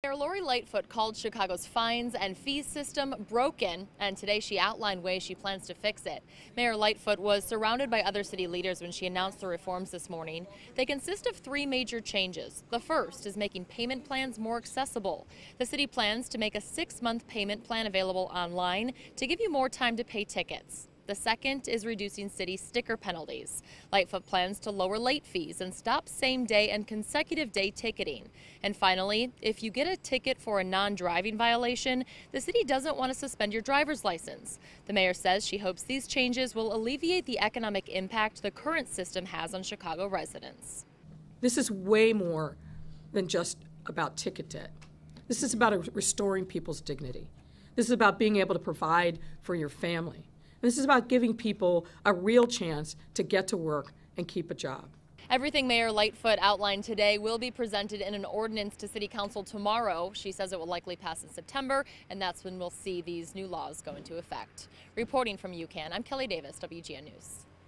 Mayor Lori Lightfoot called Chicago's fines and fees system broken, and today she outlined ways she plans to fix it. Mayor Lightfoot was surrounded by other city leaders when she announced the reforms this morning. They consist of three major changes. The first is making payment plans more accessible. The city plans to make a 6-month payment plan available online to give you more time to pay tickets. The second is reducing city sticker penalties. Lightfoot plans to lower late fees and stop same-day and consecutive day ticketing. And finally, if you get a ticket for a non-driving violation, the city doesn't want to suspend your driver's license. The mayor says she hopes these changes will alleviate the economic impact the current system has on Chicago residents. This is way more than just about ticket debt. This is about restoring people's dignity. This is about being able to provide for your family. This is about giving people a real chance to get to work and keep a job. Everything Mayor Lightfoot outlined today will be presented in an ordinance to City Council tomorrow. She says it will likely pass in September, and that's when we'll see these new laws go into effect. Reporting from UCAN, I'm Kelly Davis, WGN News.